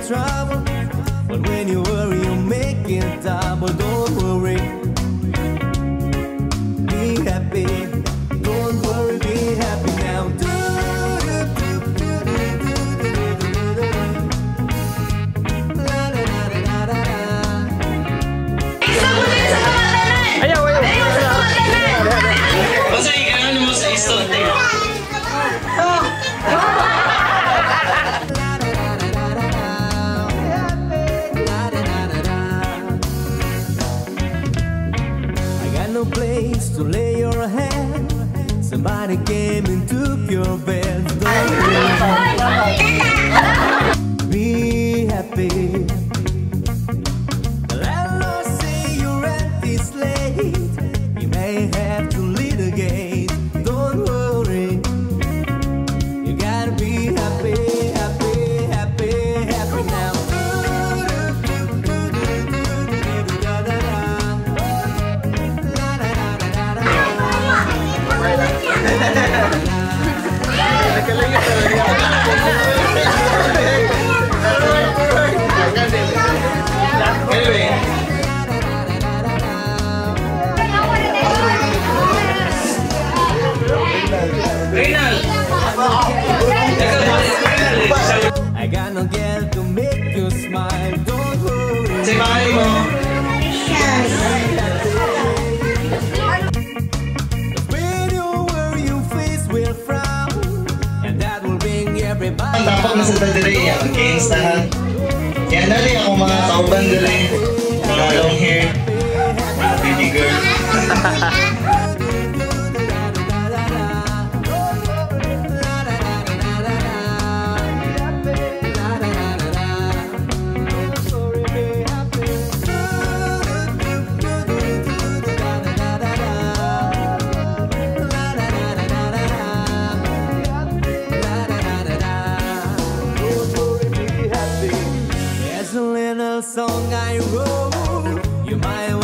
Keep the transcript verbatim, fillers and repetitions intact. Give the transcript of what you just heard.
trouble, but when you worry, you make it double. Don't worry, be happy. Don't worry, be happy now. Ayaw, ayaw. Basta i-ano mo sa istot eh. I got no place to lay your head. Somebody came and took your bed. Don't be happy. The landlord say your rent is late. You may have to litigate. Don't worry, you gotta be happy, happy, happy, happy now. Anyway. Reynald! I got no girl to make you smile. Don't worry. Say bye mo. When you worry, your face will frown, and that will bring everybody. Ang tapak na sa tadiri, ang gangstahan. Kaya dali ako mga kauban dali. Mga long hair. Mga baby girl. There's a little song I wrote. You might